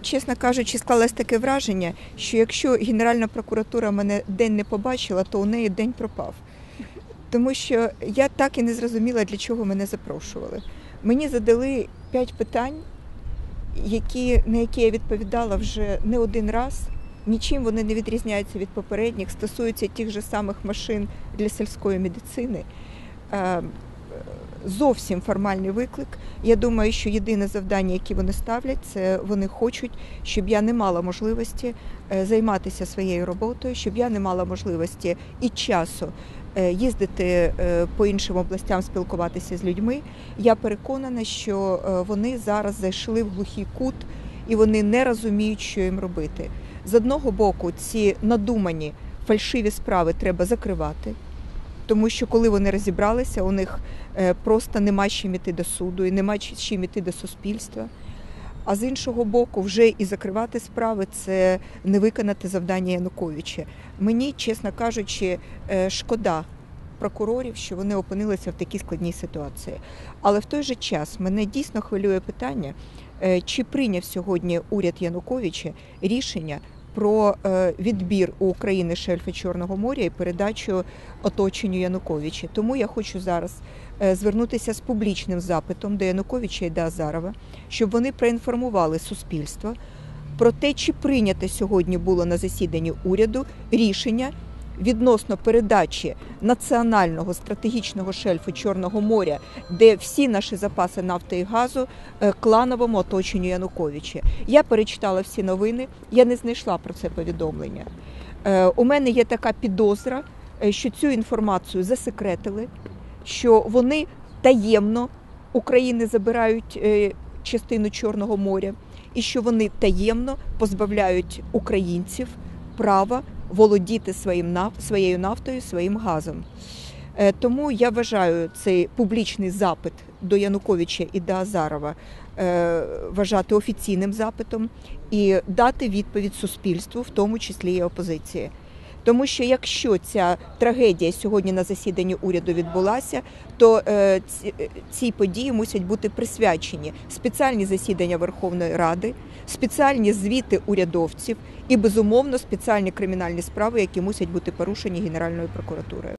Чесно кажучи, склалось таке враження, що якщо Генеральна прокуратура мене день не побачила, то у неї день пропав. Тому що я так і не зрозуміла, для чого мене запрошували. Мені задали 5 питань, на які я відповідала вже не один раз. Нічим вони не відрізняються від попередніх, стосуються тих же самих машин для сільської медицини. Зовсім формальний виклик. Я думаю, що єдине завдання, яке вони ставлять, це вони хочуть, щоб я не мала можливості займатися своєю роботою, щоб я не мала можливості і часу їздити по іншим областям, спілкуватися з людьми. Я переконана, що вони зараз зайшли в глухий кут і вони не розуміють, що їм робити. З одного боку, ці надумані фальшиві справи треба закривати, тому що коли вони розібралися, у них просто нема з чим іти до суду і нема з чим іти до суспільства. А з іншого боку, вже і закривати справи – це не виконати завдання Януковича. Мені, чесно кажучи, шкода прокурорів, що вони опинилися в такій складній ситуації. Але в той же час мене дійсно хвилює питання, чи прийняв сьогодні уряд Януковича рішення про відбір у України шельфу Чорного моря і передачу оточенню Януковича. Тому я хочу зараз звернутися з публічним запитом до Януковича і до Азарова, щоб вони проінформували суспільство про те, чи прийнято сьогодні було на засіданні уряду рішення відносно передачі національного стратегічного шельфу Чорного моря, де всі наші запаси нафти і газу, клановому оточенню Януковича. Я перечитала всі новини, я не знайшла про це повідомлення. У мене є така підозра, що цю інформацію засекретили, що вони таємно України забирають частину Чорного моря і що вони таємно позбавляють українців права володіти своєю нафтою, своїм газом. Тому я вважаю цей публічний запит до Януковича і до Азарова вважати офіційним запитом і дати відповідь суспільству, в тому числі і опозиції. Тому що якщо ця трагедія сьогодні на засіданні уряду відбулася, то ці події мусять бути присвячені спеціальні засідання Верховної Ради, спеціальні звіти урядовців і, безумовно, спеціальні кримінальні справи, які мусять бути порушені Генеральною прокуратурою.